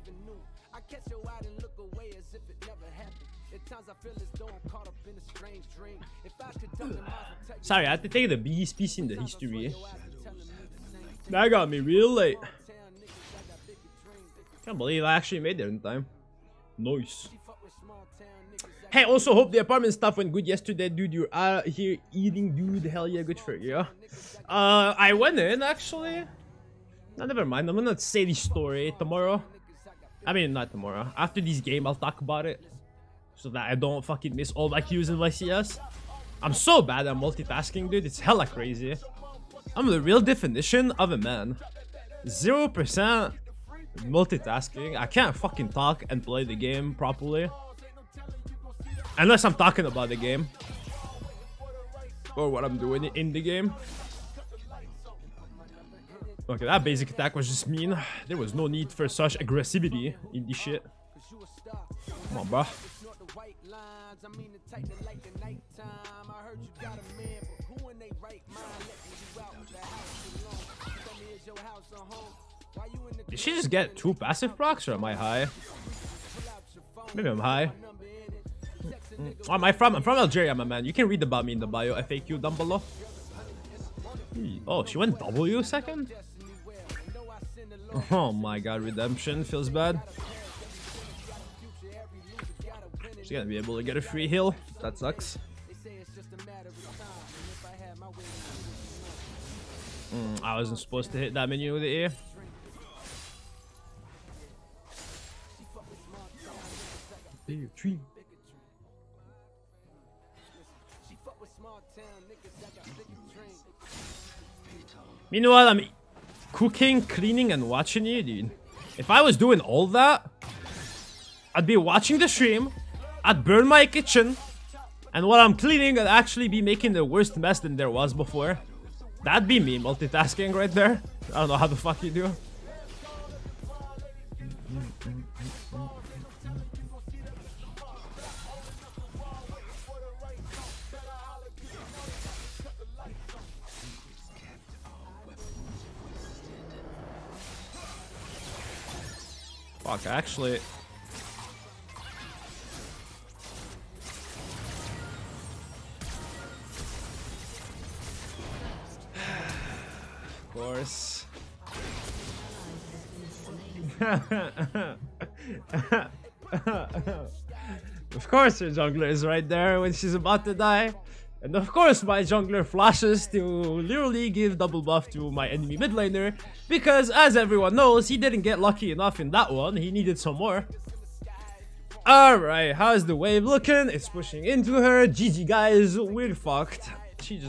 Sorry, I had to take the biggest piece in the history. That got me real late. Can't believe I actually made it in time. Nice. Hey, also hope the apartment stuff went good yesterday, dude. You're out here eating, dude. Hell yeah, good for you. I went in actually. No, never mind. I'm gonna say the story tomorrow. I mean, not tomorrow. After this game, I'll talk about it, so that I don't fucking miss all my Qs and my CS. I'm so bad at multitasking, dude. It's hella crazy. I'm the real definition of a man. 0% multitasking. I can't fucking talk and play the game properly. Unless I'm talking about the game. Or what I'm doing in the game. Okay, that basic attack was just mean. There was no need for such aggressivity in this shit. Come on, bro. Did she just get 2 passive procs, or am I high? Maybe I'm high. Oh, am I from? I'm from Algeria, my man. You can read about me in the bio FAQ down below. Oh, she went W second? Oh my god, redemption feels bad. She's gonna be able to get a free heal. That sucks. I wasn't supposed to hit that menu with the A. Meanwhile, I'm cooking, cleaning, and watching you, dude. If I was doing all that, I'd be watching the stream, I'd burn my kitchen, and while I'm cleaning, I'd actually be making the worst mess than there was before. That'd be me multitasking right there. I don't know how the fuck you do. Fuck, actually. Of course. Of course her jungler is right there when she's about to die. And of course my jungler flashes to literally give double buff to my enemy mid laner, because as everyone knows, he didn't get lucky enough in that one, he needed some more. Alright, how's the wave looking? It's pushing into her. GG guys, we're fucked. She's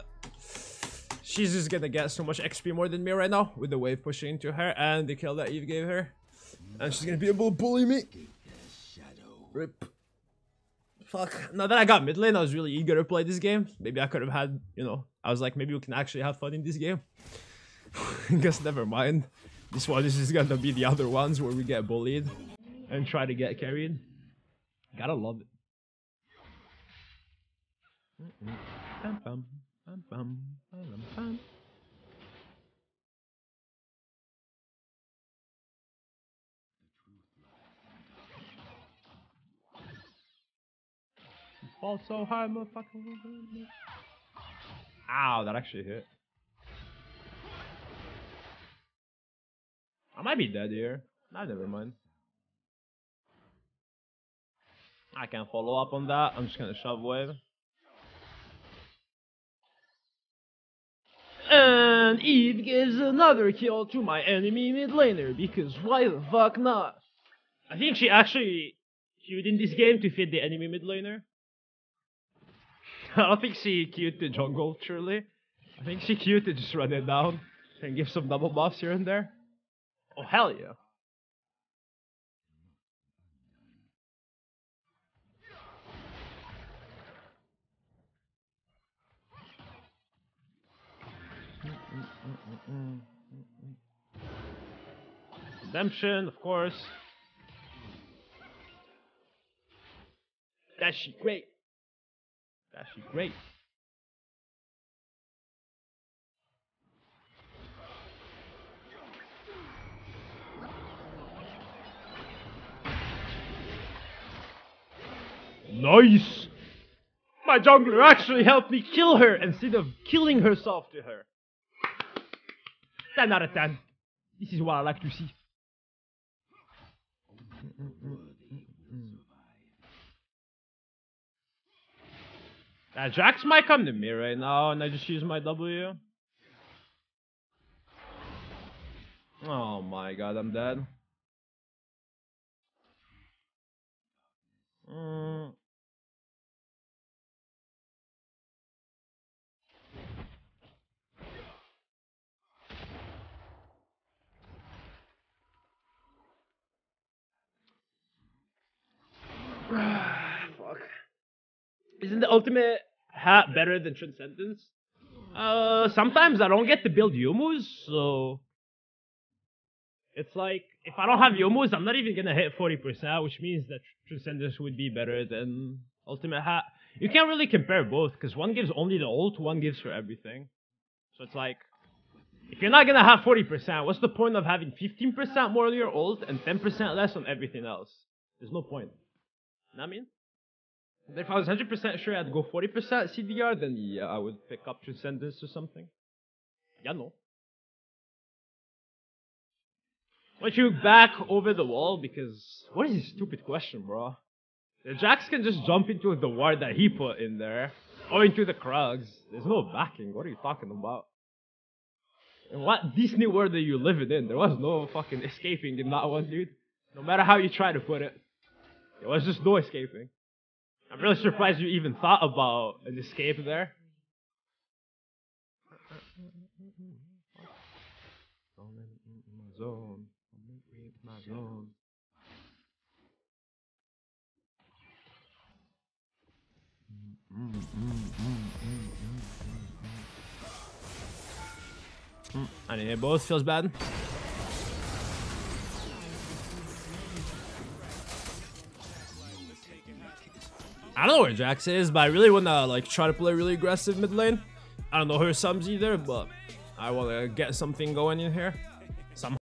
just gonna get so much XP more than me right now with the wave pushing into her and the kill that Eve gave her. And she's gonna be able to bully me. Rip. Fuck. Now that I got mid lane, I was really eager to play this game. Maybe I could have had, you know, I was like, maybe we can actually have fun in this game. Guess never mind. This one is just gonna be the other ones where we get bullied and try to get carried. Gotta love it. Fall so high, motherfucker. Ow, that actually hit. I might be dead here. Nah, never mind. I can't follow up on that. I'm just gonna shove wave. And Eve gives another kill to my enemy mid laner, because why the fuck not? I think she actually queued in this game to feed the enemy mid laner. I don't think she queued to jungle, truly. I think she queued to just run it down and give some double buffs here and there. Oh, hell yeah. Redemption, of course. That's great. That's great. Nice! My jungler actually helped me kill her instead of killing herself to her. 10 out of 10. This is what I like to see. Jax might come to me right now and I just use my W. Oh my god, I'm dead. Fuck. Isn't the ultimate hat better than Transcendence? Sometimes I don't get to build Yomus, so it's like if I don't have Yomus, I'm not even gonna hit 40%, which means that Transcendence would be better than Ultimate Hat. You can't really compare both because one gives only the ult, one gives for everything. So it's like if you're not gonna have 40%, what's the point of having 15% more on your ult and 10% less on everything else? There's no point. You know what I mean? If I was 100% sure I'd go 40% CDR, then yeah, I would pick up Transcendence or something. Yeah, no. Why don't you back over the wall? Because what is this stupid question, bro? The Jax can just jump into the ward that he put in there, or into the Krugs. There's no backing. What are you talking about? In what Disney world are you living in? There was no fucking escaping in that one, dude. No matter how you try to put it, there was just no escaping. I'm really surprised you even thought about an escape there. Zone. My zone. I mean, it both feels bad. I don't know where Jax is, but I really wanna like try to play really aggressive mid lane. I don't know her subs either, but I wanna get something going in here. Somehow.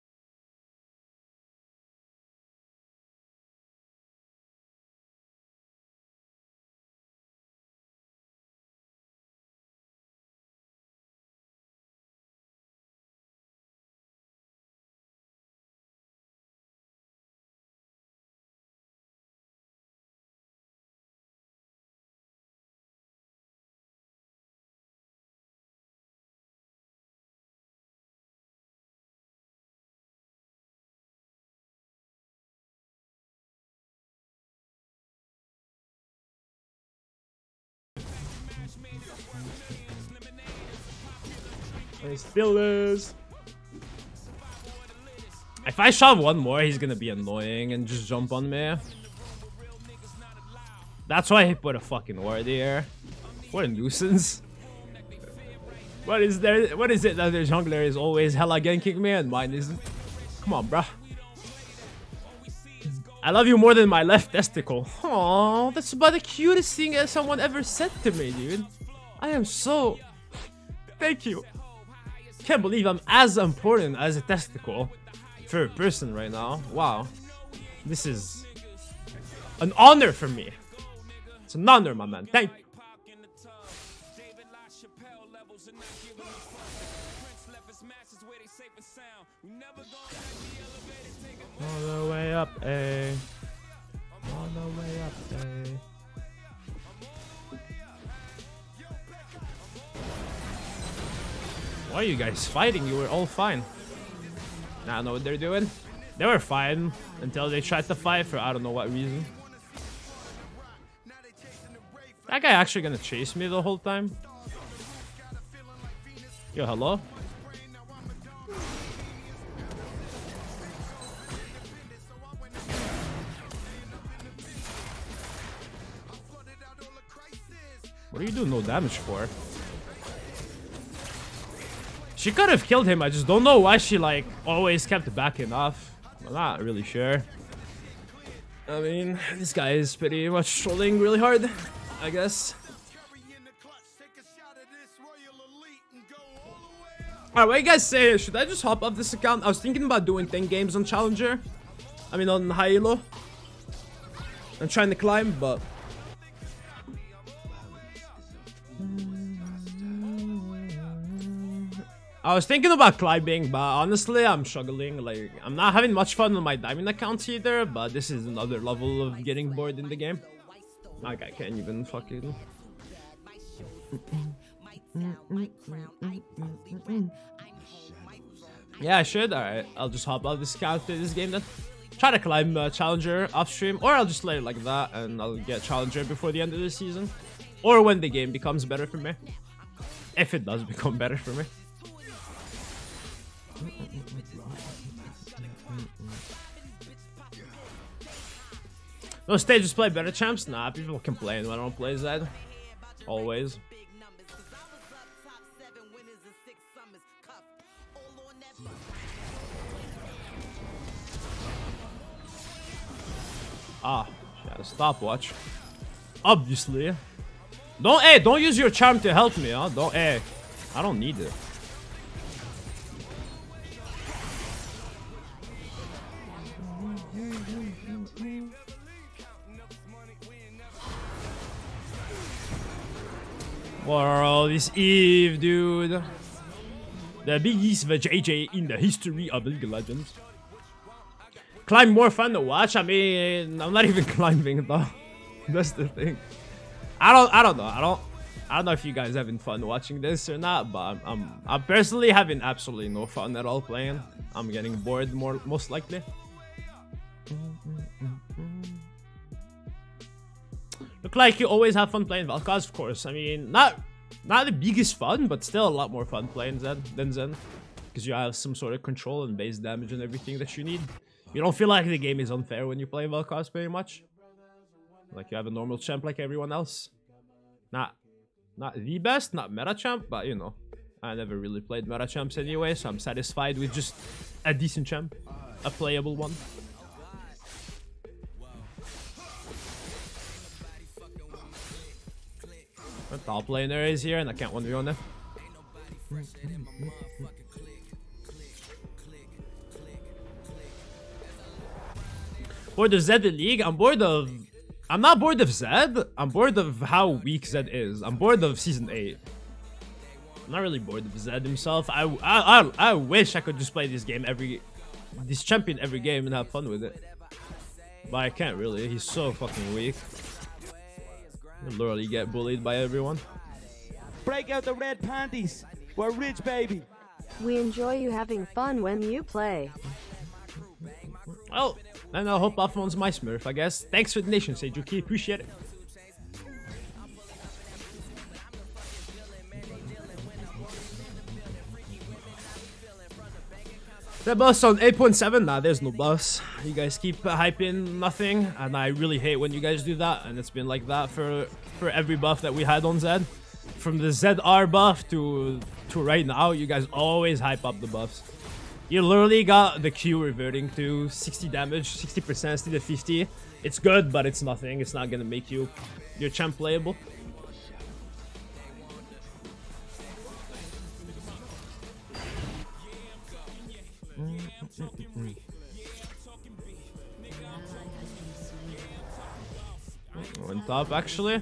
It still is. If I shove one more, he's gonna be annoying and just jump on me. That's why he put a fucking ward here. What a nuisance. What is there? What is it that their jungler is always hella ganking me and mine isn't? Come on, bruh. I love you more than my left testicle. Aww, that's about the cutest thing that someone ever said to me, dude. I am so... Thank you. Can't believe I'm as important as a testicle for a person right now. Wow. This is an honor for me. It's an honor, my man. Thank you. All the way up, eh? All the way up, eh? Why are you guys fighting? You were all fine. Now I know what they're doing. They were fine until they tried to fight for I don't know what reason. That guy actually gonna chase me the whole time? Yo, hello? What are you doing no damage for? She could have killed him. I just don't know why she like always kept backing off. I'm not really sure. I mean, this guy is pretty much trolling really hard, I guess. Alright, what do you guys say? Should I just hop off this account? I was thinking about doing 10 games on Challenger. I mean, on High Elo. I'm trying to climb, but I was thinking about climbing, but honestly, I'm struggling. Like, I'm not having much fun on my diamond accounts either, but this is another level of getting bored in the game. Like, I can't even fucking... Yeah, I should. Alright, I'll just hop out this account to this game then. Try to climb Challenger off stream, or I'll just let it like that and I'll get Challenger before the end of the season. Or when the game becomes better for me. If it does become better for me. No stages play better champs? Nah, people complain when I don't play Zed. Always. Ah, she had a stopwatch. Obviously. Don't use your charm to help me, huh? I don't need it. What are all this Eve, dude? The biggest JJ in the history of League of Legends. Climb more fun to watch? I mean, I'm not even climbing though. That's the thing. I don't know. I don't know if you guys having fun watching this or not, but I'm personally having absolutely no fun at all playing. I'm getting bored most likely. Look like you always have fun playing Valkaz, of course. I mean, not the biggest fun, but still a lot more fun playing Zen than Zen. Because you have some sort of control and base damage and everything that you need. You don't feel like the game is unfair when you play Valkaz very much. Like you have a normal champ like everyone else. Not the best, not meta champ, but you know. I never really played meta champs anyway, so I'm satisfied with just a decent champ. A playable one. The top laner is here and I can't 1v1 them. Bored of Zed the League? I'm not bored of Zed. I'm bored of how weak Zed is. I'm bored of Season 8. I'm not really bored of Zed himself. I wish I could just play this champion every game and have fun with it. But I can't really. He's so fucking weak. I literally get bullied by everyone. Break out the red panties. We're rich, baby. We enjoy you having fun when you play. Well, and I hope Alphamon's my smurf, I guess. Thanks for the donation, Seijuki. Appreciate it. The bus on 8.7? Nah, there's no bus. You guys keep hyping nothing, and I really hate when you guys do that, and it's been like that for every buff that we had on Zed. From the ZR buff to right now, you guys always hype up the buffs. You literally got the Q reverting to 60 damage, 60% instead of 50. It's good, but it's nothing. It's not gonna make your champ playable. On top, actually.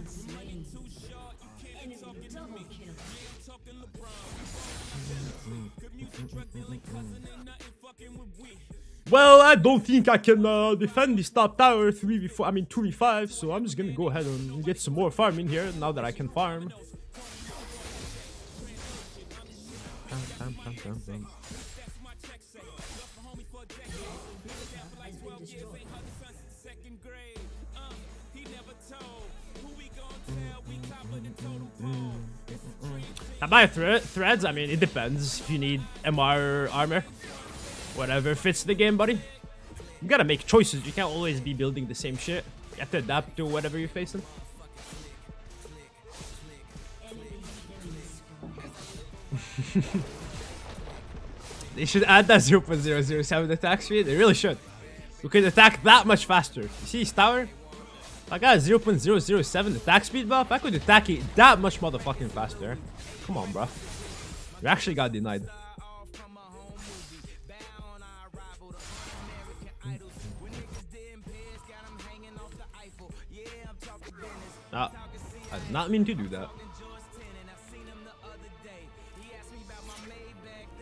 Well, I don't think I can defend this top tower 2v5, so I'm just gonna go ahead and get some more farm in here now that I can farm. I buy threads, I mean, it depends if you need MR armor. Whatever fits the game, buddy. You gotta make choices. You can't always be building the same shit. You have to adapt to whatever you're facing. They should add that 0.007 attack speed. They really should. We could attack that much faster. You see his tower? I got a 0.007 attack speed buff. I could attack it that much motherfucking faster. Come on, bro. You actually got denied. I did not mean to do that.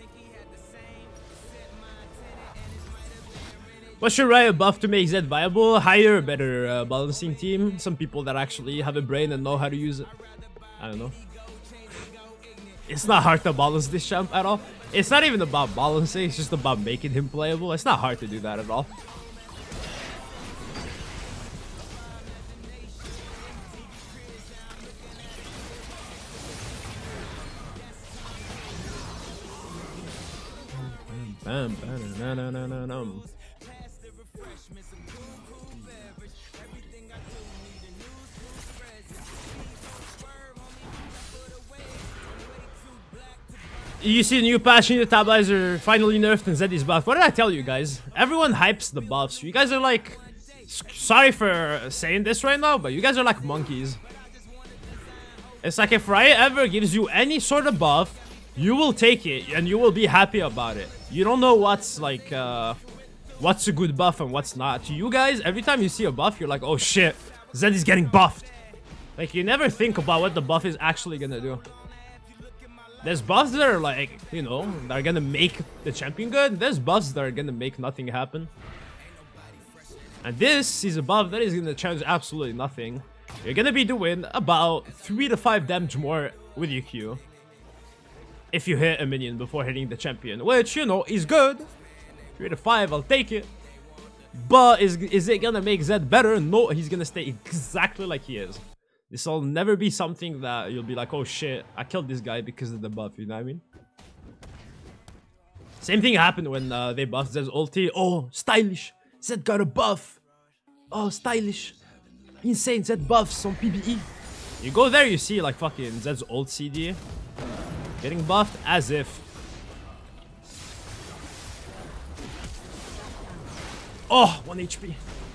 What should Riot buff to make Zed viable? Hire a better balancing team. Some people that actually have a brain and know how to use it. I don't know. It's not hard to balance this champ at all. It's not even about balancing, it's just about making him playable. It's not hard to do that at all. Bam, bam, na, na, na, na, na. You see the new patch, the tabs are finally nerfed and Zed is buffed. What did I tell you guys? Everyone hypes the buffs. You guys are like... Sorry for saying this right now, but you guys are like monkeys. It's like if Riot ever gives you any sort of buff, you will take it and you will be happy about it. You don't know what's like... what's a good buff and what's not. To you guys, every time you see a buff, you're like, oh shit, Zed is getting buffed. Like, you never think about what the buff is actually gonna do. There's buffs that are like, you know, that are gonna make the champion good. There's buffs that are gonna make nothing happen. And this is a buff that is gonna change absolutely nothing. You're gonna be doing about 3 to 5 damage more with your Q if you hit a minion before hitting the champion, which, you know, is good. 3 to 5, I'll take it. But is it gonna make Zed better? No, he's gonna stay exactly like he is. This will never be something that you'll be like, oh shit, I killed this guy because of the buff, you know what I mean? Same thing happened when they buffed Zed's ulti. Oh, stylish. Zed got a buff. Oh, stylish. Insane, Zed buffs on PBE. You go there, you see like fucking Zed's ult CD getting buffed as if. Oh, 1 HP.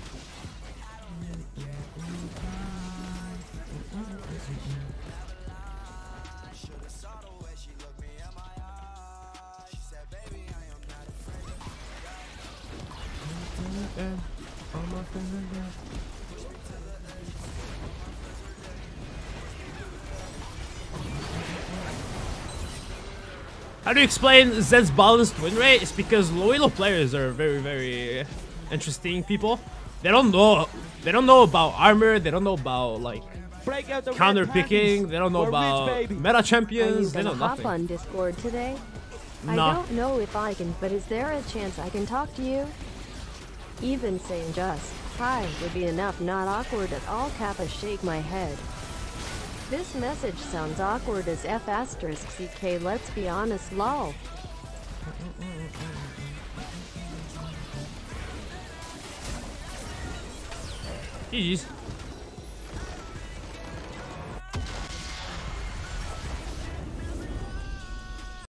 How do you explain Zed's balanced win rate? It's because loyal players are very, very interesting people. They don't know about armor. They don't know about like counter picking. They don't know about meta champions. They know nothing. Hop on Discord today? No. I don't know if I can, but is there a chance I can talk to you? Even saying just hi would be enough. Not awkward at all. Kappa shake my head. This message sounds awkward as F asterisk CK. Let's be honest, lol. GG's.